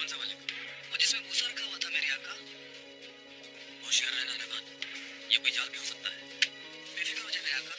कौन सा वाले? वो जिसमें भूसा रखा हुआ था मेरे आका। होशियार रहना रहमान, ये कोई जाल भी हो सकता है। बेफिक्र हो जाए मेरे आका।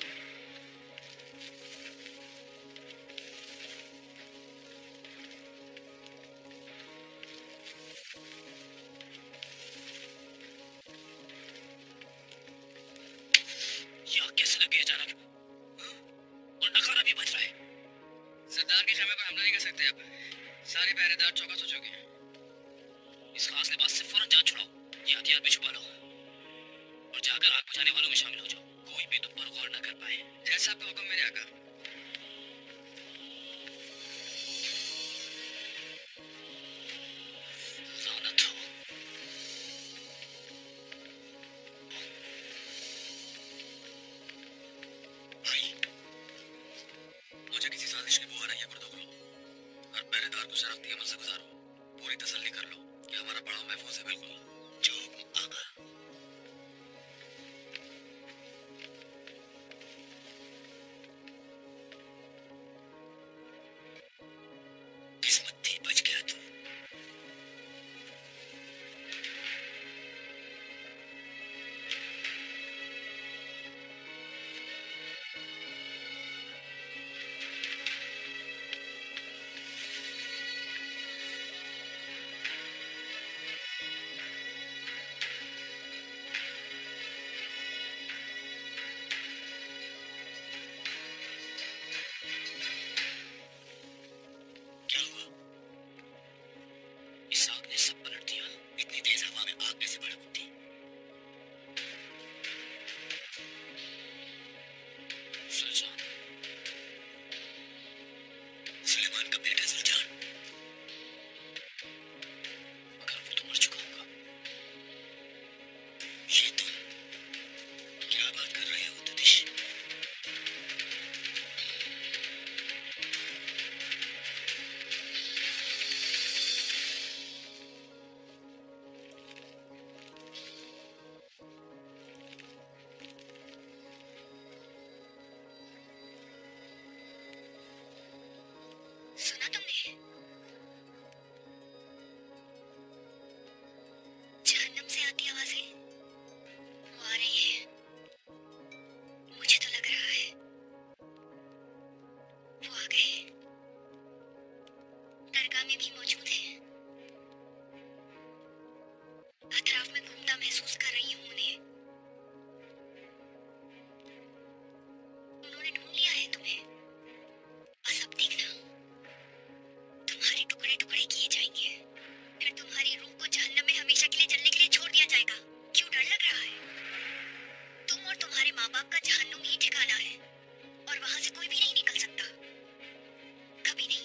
यहाँ कैसे लग गई अचानक? और नखारा भी बज रहा है। सरदार के खेमे पर हमला नहीं कर सकते अब। सारे पहरेदार चौकस हो चुके हैं। इस खास लिबास से फौरन जान छुड़ाओ, ये हथियार भी छुपा लो और जाकर आग बुझाने वालों में शामिल हो जाओ। कोई भी तुम पर गौर न कर पाए। जैसा आपका हुक्म मेरे आका। लानत हो। भाई, मुझे किसी साजिश की बुआ नहीं है गुर्दोगलो। हर पहरेदार को शराफती अमल से गुजारो। पूरी तसल्ली कर लो कि हमारा पड़ाव महफूज है। बिल्कुल जो आका। किस्मत थी, बच गया तू। क्या हुआ? इस आग ने सब पलट दिया। इतनी तेज हवा में आग कैसे भड़क उठी? सुल्तान, सुलेमान का बेटा सुल्तान। मगर वो तो मर चुका होगा। ये तुम क्या बात कर रहे हो तदिश? सुना तुमने? जहन्नम से आती आवाजें वो आ रही है। मुझे तो लग रहा है वो आ गए। दरगाह में भी मौजूद है। अतराफ में घूमता महसूस कर रही हूँ उन्हें। उन्होंने ढूंढ लिया है तुम्हें। बस अब देखना, तुम्हारे टुकड़े टुकड़े किए जाएंगे। फिर तुम्हारी रूह को जहन्नम में हमेशा के लिए जलने के लिए छोड़ दिया जाएगा। क्यों डर लग रहा है? तुम और तुम्हारे माँ बाप का जहन्नुम ही ठिकाना है और वहां से कोई भी नहीं निकल सकता। कभी नहीं।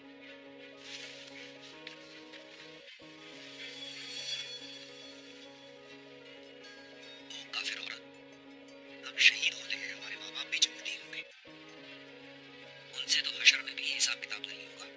ओ काफिर औरत, हम शहीद होते हैं, हमारे माँ बाप भी जन्नती होंगे। उनसे तो हशर में भी हिसाब किताब नहीं होगा।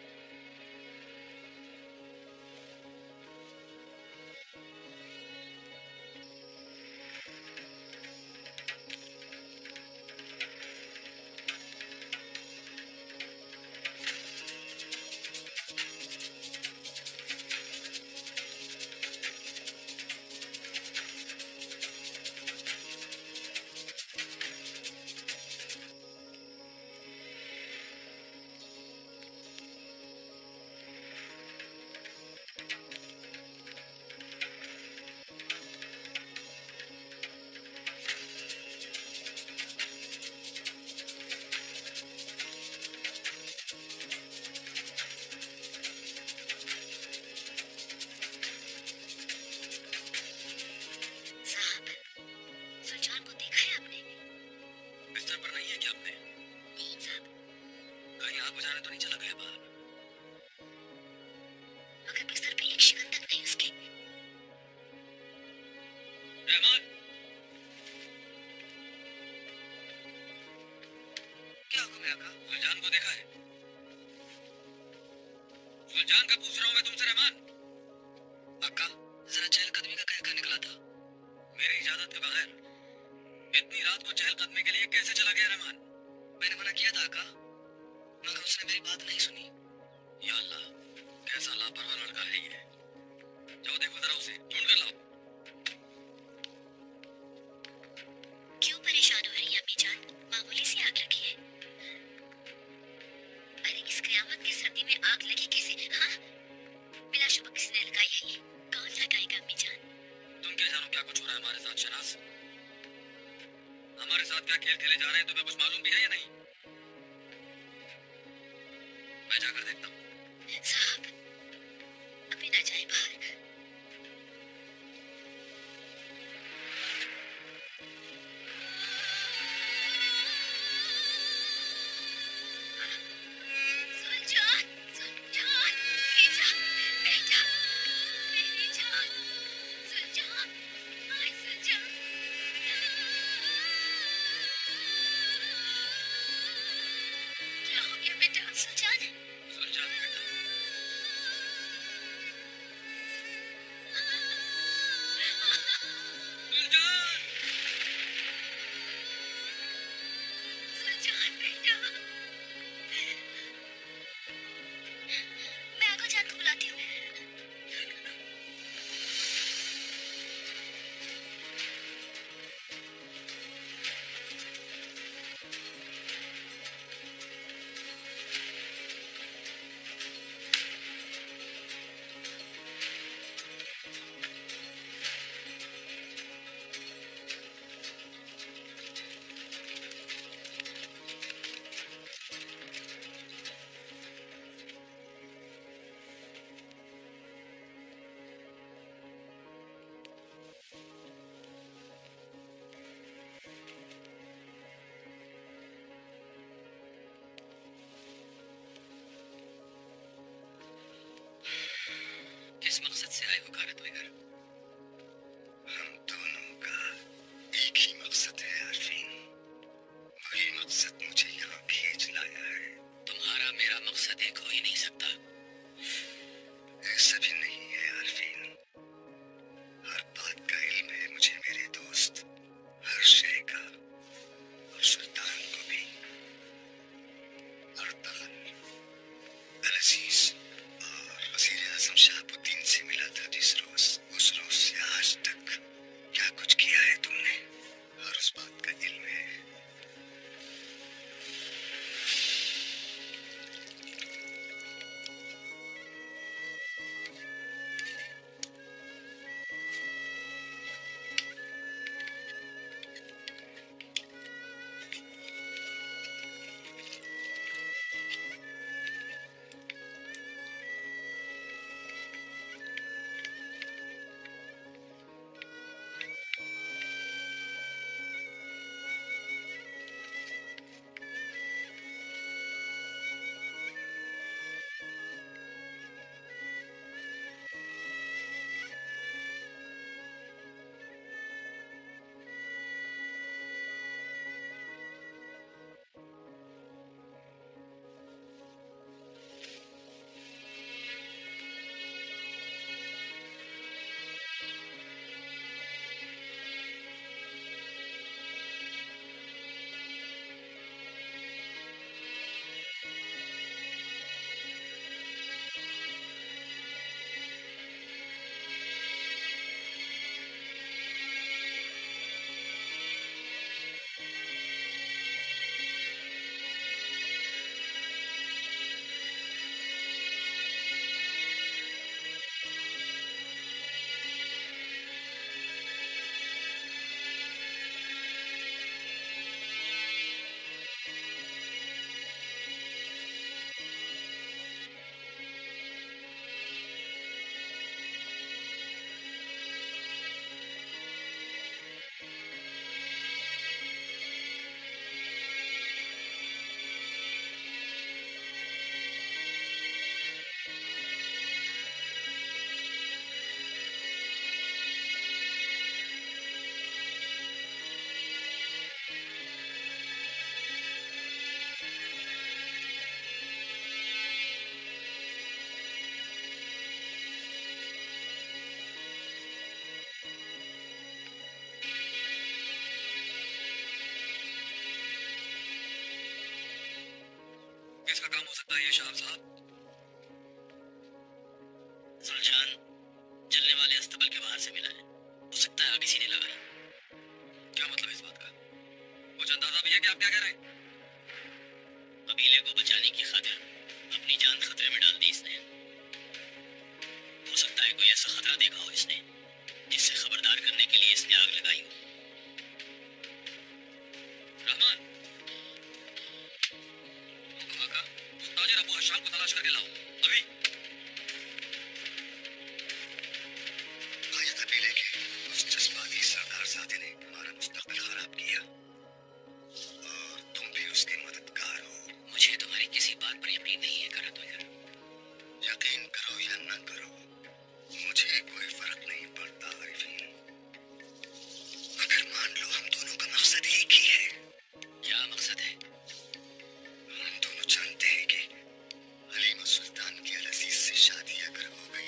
साहब, सुल्तान को देखा है आपने? बिस्तर पर नहीं है क्या आपने? नहीं साहब, कहीं आग बुझाने तो नहीं चला गया बाहर? मगर बिस्तर पे एक शिकन तक नहीं उसके। रहमान, क्या हुक्म है आका? सुल्तान को देखा है? सुल्तान का पूछ रहा हूँ मैं तुमसे रहमान। आका, जरा चहलकदमी का कहकर निकला था। मेरी इजाजत के बगैर इतनी रात को चहलकदमी के लिए कैसे चला गया रहमान? मैंने मना किया था आका, मगर उसने मेरी बात नहीं सुनी। या अल्लाह, कैसा लापरवाह लड़का है ये। जाओ देखो जरा उसे, ढूंढ कर लाओ। क्यों परेशान हो रही है अम्मी जान? मामूली सी आग लगी है। अरे इस क़यामत की सर्दी में आग लगी कैसे? हाँ, बिलाशुबा किसी ने लगाई है ये। कौन लगाएगा अम्मी जान? तुम क्या जानो क्या कुछ हो रहा है हमारे साथ शनाज? हमारे साथ क्या खेल खेले जा रहे हैं तुम्हें कुछ मालूम भी है या नहीं? मैं जाकर देखता हूँ। साहब, अभी ना जाए बाहर। सुलजान, सुलजान, बेटा, बेटा, मेरी जान, सुलजान, हाय सुलजान। क्या हो गया बेटा? सुलजान, सुलझा बेटा। सुलझान! सुलजान बेटा। मैं आगो जान को बुलाती हूँ। किस मकसद से आए हो कारत वगैरह? हम दोनों का एक ही मकसद है आरफीन। वही मकसद मुझे यहाँ खींच लाया है। तुम्हारा मेरा मकसद एक हो ही नहीं सकता। ऐसा भी नहीं है आरफीन। हर बात का इल्म है मुझे मेरे दोस्त, हर शय का, और सुल्तान को भी। अर्तुगरुल अजीज और वजीर आजम शहाबुद्दीन से मिला था जिस रोज, उस रोज से आज तक क्या कुछ किया है तुमने, और उस बात का इल्म है। किसका काम हो सकता है ये शाह साहब? सुलझान जलने वाले अस्तबल के बाहर से मिला है। हो सकता है आग इसी ने लगाई। क्या मतलब इस बात का? कुछ अंदाजा भी है कि आप क्या कह रहे हैं? कबीले को बचाने की खातिर अपनी जान खतरे में डाल दी इसने। हो सकता है कोई ऐसा खतरा देखा हो इसने जिससे खबरदार करने के लिए इसने आग लगाई हो। रहमान, हुक्म आका, उस ताजिर अबू हशाम को तलाश करके लाओ अभी। ये कबीले के उस जज्बाती सरदार साथे ने हमारा मुस्तकबिल खराब किया और तुम भी उसके मददगार हो। मुझे तुम्हारी किसी बात पर यकीन नहीं है करा तो यार। यकीन करो या न करो, मुझे कोई फर्क नहीं पड़ता आरिफीन। अगर मान लो हम दोनों का मकसद एक ही है। क्या मकसद है? हम दोनों जानते हैं कि हलीमा सुल्तान की अजीज से शादी अगर हो गई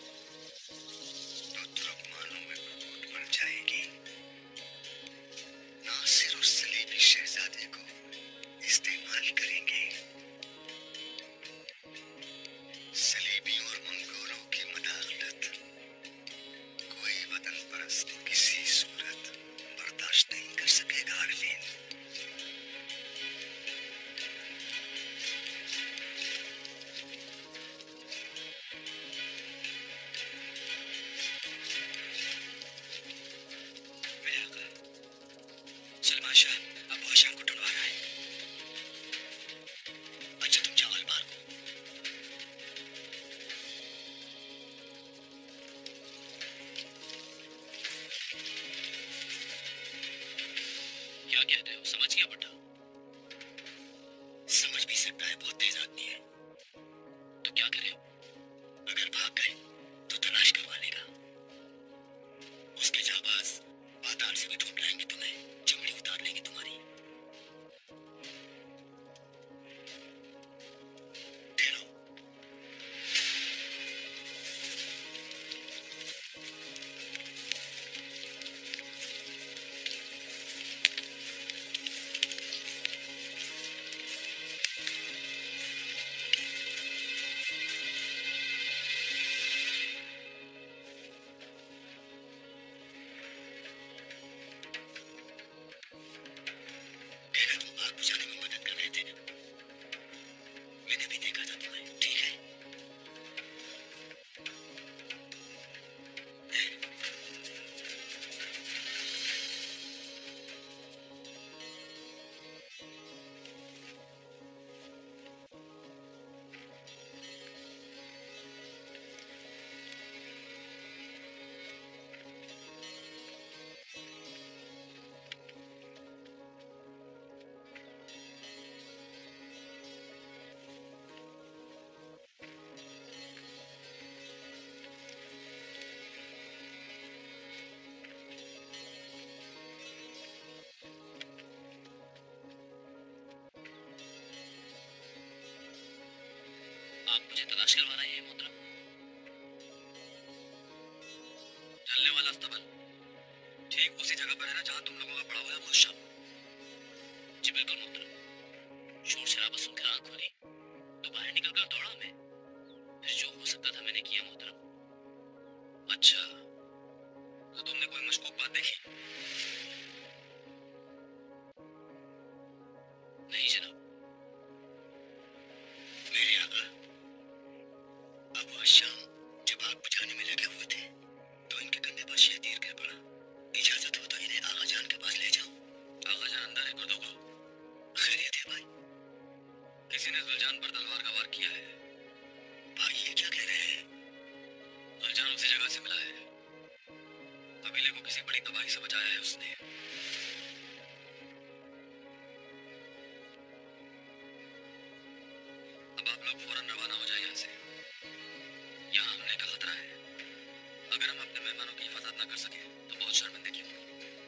तो तुर्कमानों में बरकत बढ़ जाएगी। नासिर और सलीबी शहजादे को इस्तेमाल करेंगे। सलीबी और मंगोलों की मदाखलत कोई वतन परस्त किसी सूरत बर्दाश्त नहीं कर सकेगा आरिफीन। सलमान शाह अबू हशाम को ढूंढवा रहा है। अच्छा तुम जाओ अलमार को। क्या कहते हो? समझ गया बेटा? समझ भी सकता है, बहुत तेज आदमी है। तो क्या करे? अगर भाग गए तो तलाश करवा लेगा। उसके जाबाज पाताल से भी ढूंढ लाएंगे तुम्हें, चमड़ी उतार लेंगे तुम्हारी। ठहरो। देखा तुम आग बुझाने में मदद कर रहे थे। मैंने भी देखा था तुम्हें, ठीक है? आप मुझे तलाश करवा रहे हैं मोहतरम? जलने वाला अस्तबल ठीक उसी जगह पर है ना जहाँ तुम लोगों का पड़ा हुआ है वो शाम। जी बिल्कुल मोहतरम। शोर शराबा सुनकर आंख खोली तो बाहर निकलकर दौड़ा मैं। फिर जो हो सकता था मैंने किया मोहतरम। अच्छा, तो तुमने कोई मशकूक बात देखी? नहीं जनाब। मेरे आका अबू हशाम जब आग बुझाने में लगे हुए थे तो इनके कंधे पर शेर तीर गिर पड़ा। इजाजत हो तो इन्हें आगा जान के पास ले जाओ। आगा जान अंदर है गुर्दोगलो। खैरियत है भाई? किसी ने जुलजान पर तलवार का वार किया है। भाई ये क्या कह रहे हैं? जुलजान उसी जगह से मिला है। कबीले को किसी बड़ी तबाही से बचाया है उसने। अब आप लोग फौरन रवाना हो जाए यहाँ से। यहाँ हमले का खतरा है। अगर हम अपने मेहमानों की हिफाजत न कर सके तो बहुत शर्मिंदगी होगी।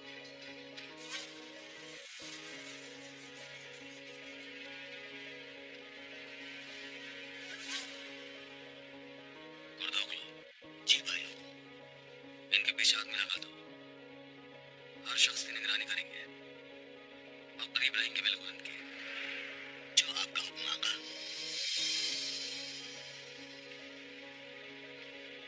गुर्दोगलो, जी भाई। इनके पीछे आदमी लगा दो। हर शख्स की निगरानी करेंगे और करीब रहेंगे बिल्कुल इनके। जो आपका हुक्म आका।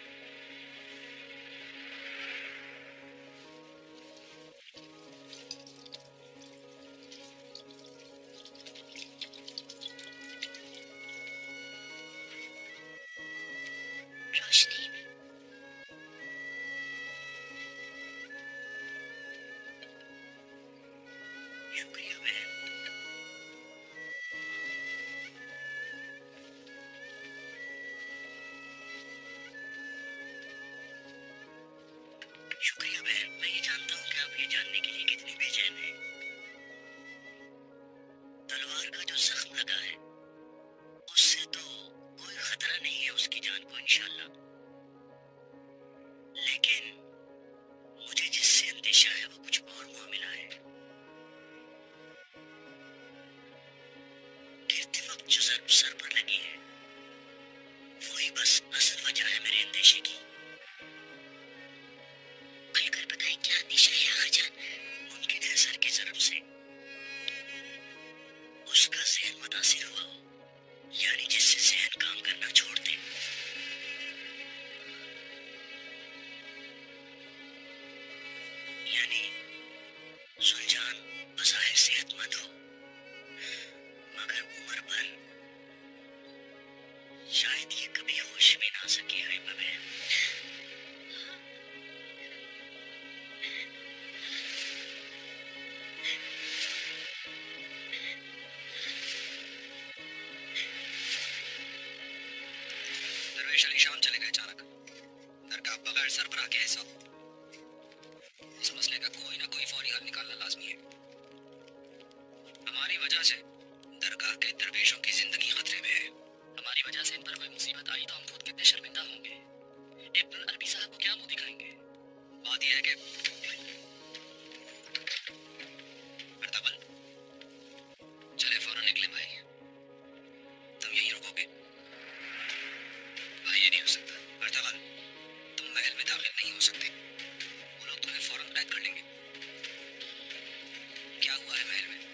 जो सर पर लगी है वही बस असल वजह है मेरे अंदेशे की। खुलकर बताएं क्या अंदेशा है आखिर जान? मुमकिन है सर की ज़रब से उसका ज़हन मुतासिर हुआ हो, यानी जिससे ज़हन काम करना छोड़ दे। यानी सुलझान बज़ाहिर सेहतमंद हो मगर उम्र भर शायद ये कभी होश में ना सके है बहन। दरवेश अली शाम चले गए अचानक। दरगाह बगैर सरबराह के ऐसा इस मसले का कोई ना कोई फौरी हल निकालना लाजमी है। हमारी वजह से दरगाह के दरवेशों की जिंदगी खतरे में है। हमारी वजह से इन पर कोई मुसीबत आई तो हम खुद कितने शर्मिंदा होंगे। इब्न अरबी साहब को क्या मुंह दिखाएंगे? बात यह है कि अर्तुगरुल, चले फौरन निकले भाई। तुम यहीं रुकोगे? भाई ये नहीं हो सकता। अर्तुगरुल, तुम महल में दाखिल नहीं हो सकते। वो लोग तुम्हें फौरन कैद कर लेंगे। क्या हुआ है महल में?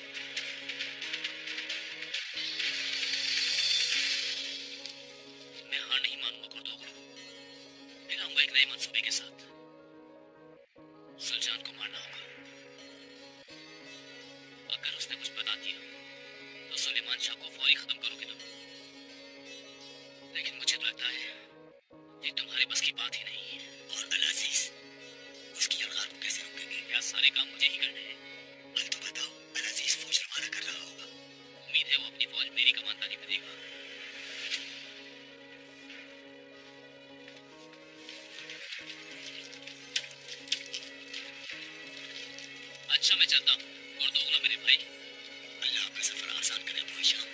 मैं हार नहीं मानूंगा कुर्दोगलू। फिर आऊंगा एक नए मंसूबे के साथ। सुल्तान को मारना होगा। अगर उसने कुछ बता दिया तो सुलेमान शाह को फौरी खत्म करोगे तुम। लेकिन मुझे तो लगता है ये तुम्हारे बस की बात ही नहीं है। और अल-अज़ीज़, उसकी अलगार को कैसे रोकेंगे? क्या सारे काम मुझे ही करने हैं? हल तो बताओ। अल-अज़ीज़ फौज रवाना कर रहा होगा। उम्मीद है वो अपनी फौज मेरी कमानदारी में देगा। अच्छा मैं चलता हूँ कुर्दोगलू मेरे भाई। अल्लाह आपका सफर आसान करे अबू हिशाम।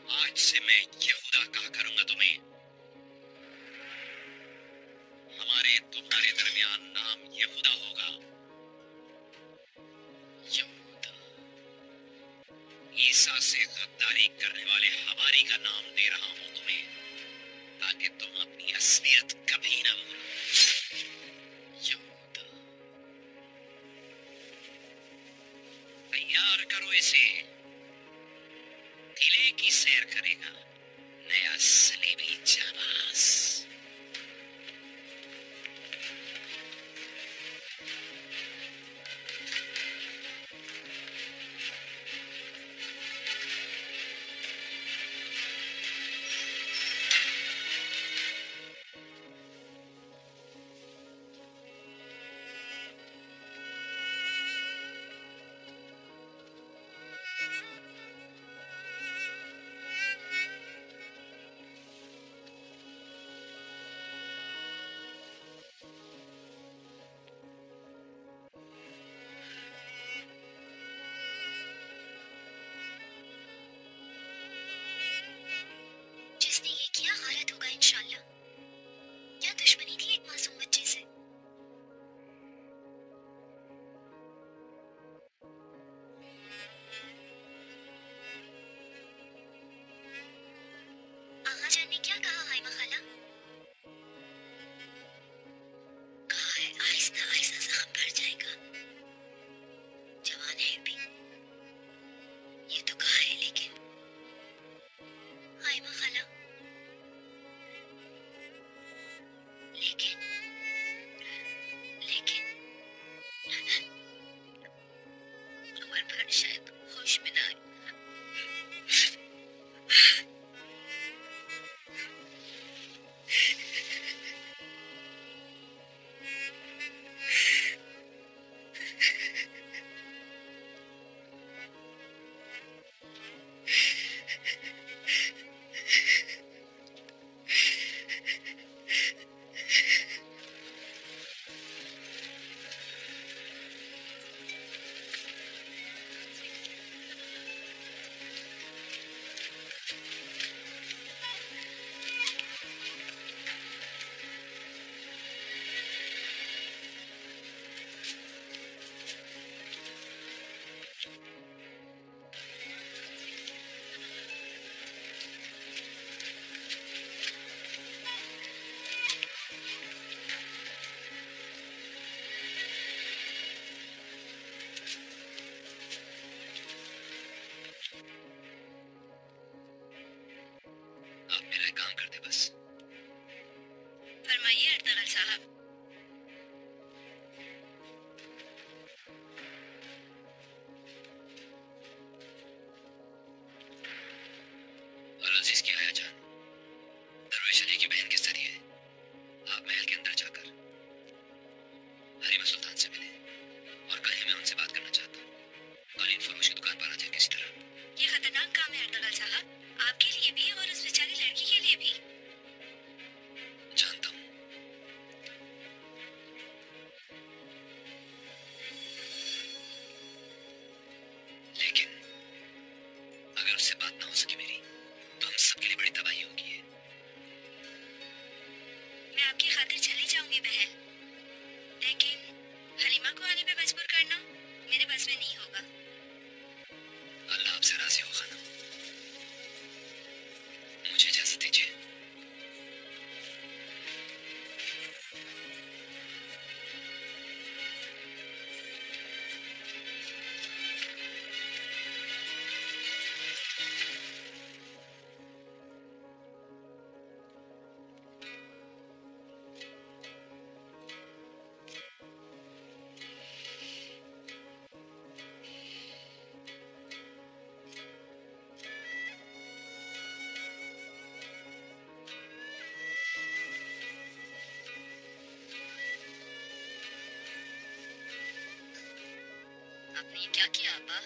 आज से मैं यहूदा कहा करूंगा तुम्हें। हमारे तुम्हारे दरमियान नाम यहूदा होगा। यहूदा। ईसा से गद्दारी करने वाले हवारी का नाम दे रहा हूं तुम्हें, ताकि तुम अपनी असलियत कभी ना भूलो। यहूदा। तैयार करो इसे, किले की सैर करेगा नया सलीबी जाबाज। जिसने ये किया गलत होगा इंशाल्लाह। क्या दुश्मनी थी एक मासूम बच्चे से? आगा जान ने क्या कहा हाइमा खाला? कहा है आहिस्ता आहिस्ता जख्म भर जाएगा, जवान है अभी, ये तो कहा है। लेकिन हाइमा खाला, लेकिन लेकिन उम्र भर शायद होश में ना आए। आप मेरा काम कर दे बस। फरमाइए अर्तुगरुल साहब। और अजीज की आया जान, दरवेश अली की बहन किस तरह है? आप महल के अंदर जाकर हरीमा सुल्तान से मिले और कहें मैं उनसे बात करना चाहता हूँ। कालीन फरोश की दुकान पर आ जाए किसी तरह। ये खतरनाक काम है अर्तुगरुल साहब, आपके लिए भी और उस बेचारी लड़की के लिए भी। जानता हूँ, लेकिन अगर उससे बात ना हो सके मेरी, तो हम सबके लिए बड़ी तबाही होगी। मैं आपकी खातिर चली जाऊंगी बहन, लेकिन हलीमा को आने पे मजबूर करना मेरे बस में नहीं होगा। अल्लाह आपसे राजी हो खानम। मुझे इजाजत दीजिए। आपने ये क्या किया अब्बा?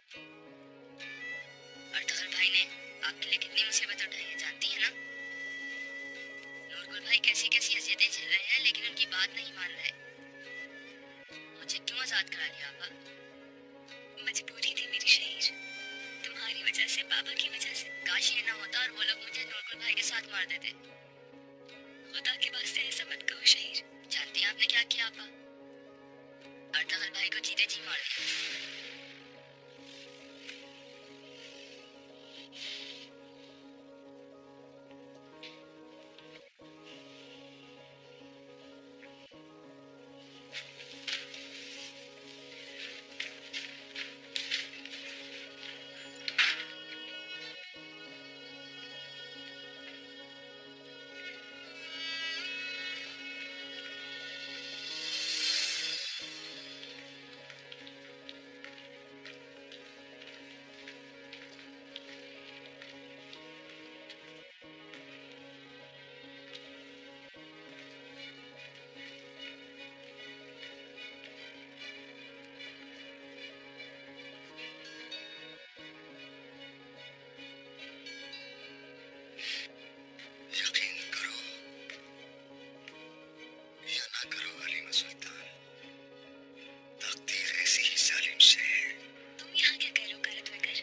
अर्तुगरुल भाई ने आपके लिए कितनी मुसीबत उठाई है जानती है ना? नूरगुल भाई कैसी कैसी अजियतें झेल रहे हैं, लेकिन उनकी बात नहीं मान रहे। मुझे क्यों आजाद करा लिया अब्बा? मजबूरी थी मेरी शहीर, तुम्हारे तुम्हारी वजह से, पापा की वजह से। काश ये ना होता और वो लोग मुझे नूरगुल भाई के साथ मार देते। खुदा के वास्ते ऐसा मत कहो शहीर। जानती हैं आपने क्या किया आपा? अर्तुगरुल भाई को जीते जी मार दिया। यकीन करो या ना करो हलीमा सुल्तान, तकदीर ऐसी ही जालिम से है। तुम यहाँ क्या कह रहे हो कारत वगर?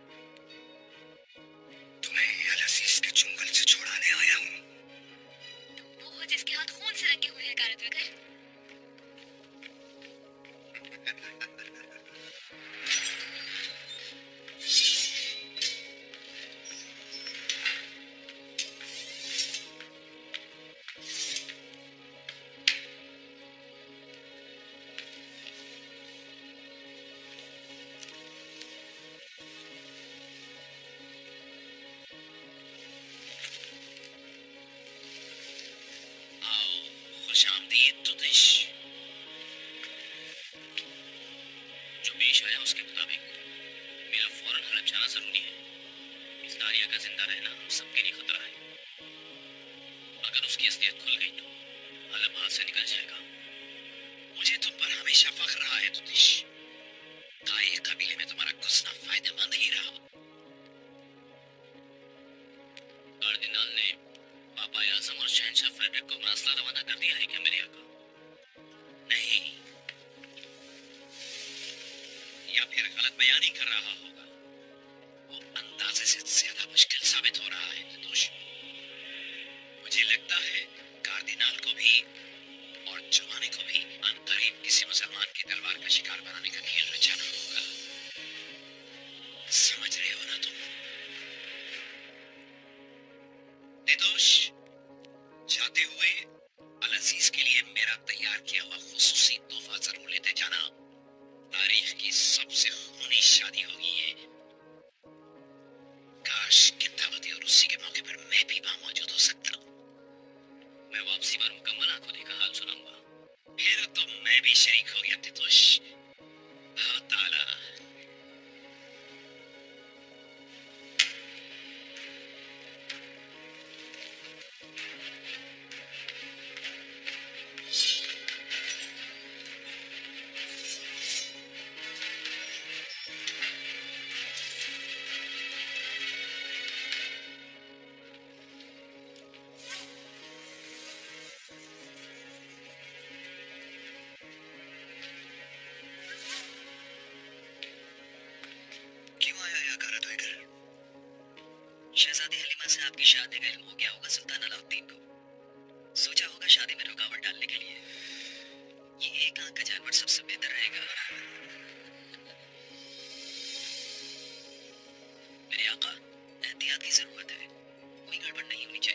तुम्हें अल अजीज के चुंगल से छुड़ाने आया हूँ। तुम वो हो जिसके हाथ खून से रंगे हुए हैं कारत वगर। खुशामदीद तुदिश। जो पेश आया उसके मुताबिक मेरा फौरन हलब जाना जरूरी है। इस दारिया का जिंदा रहना हम सबके लिए खतरा है। अगर उसकी असलियत खुल गई तो हलब हाथ से निकल जाएगा। मुझे तुम पर हमेशा फख्र रहा है तुदिश। ताई कबीले में तुम्हारा घुसना फायदेमंद ही रहा। कार्डिनल ने पापा आजम और शहंशाह फ्रेडरिक को मरसला रवाना कर दिया है क्या मेरे आका? नहीं, या फिर गलत बयानी कर रहा होगा। वो अंदाजे से ज्यादा मुश्किल साबित हो रहा है निर्दोष। मुझे लगता है कार्डिनल को भी और जवाने को भी अनकरीब किसी मुसलमान की तलवार का शिकार बनाने का खेल रचाना होगा। समझ रहे हो ना तुम? निर्दोष, जाते हुए अल अजीज के लिए मेरा तैयार किया हुआ खुसूसी तोहफा जरूर लेते जाना। तारीख की सबसे खूनी शादी होगी ये। काश कि दावत और उसी के मौके पर मैं भी वहां मौजूद हो सकता। मैं वापसी पर मुकम्मल आंखों देखा हाल सुनाऊंगा। फिर तो मैं भी शरीक हो गया तितुश। हाँ ताला। क्यों आया यह कारत वगर? शहजादी हलीमा से आपकी शादी का इल्म हो गया होगा सुल्तान अलाउद्दीन को। सोचा होगा शादी में रुकावट डालने के लिए ये एक आंख का जानवर सबसे बेहतर रहेगा। मेरे आका, एहतियात की जरूरत है। कोई गड़बड़ नहीं होनी चाहिए।